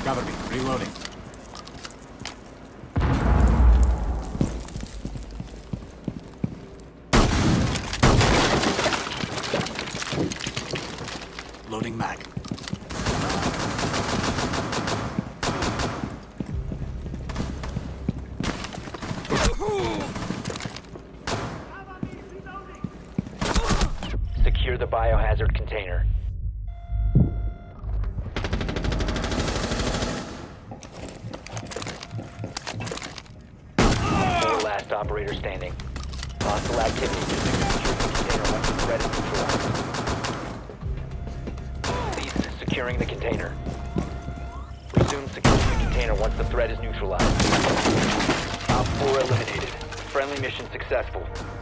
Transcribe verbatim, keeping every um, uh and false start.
Cover me. Reloading. Loading mag. Secure the biohazard container. Four last operator standing. Hostile activity. Secure the container once the threat is neutralized. Cease securing the container. Resume securing the container once the threat is neutralized. Op four eliminated. Friendly mission successful.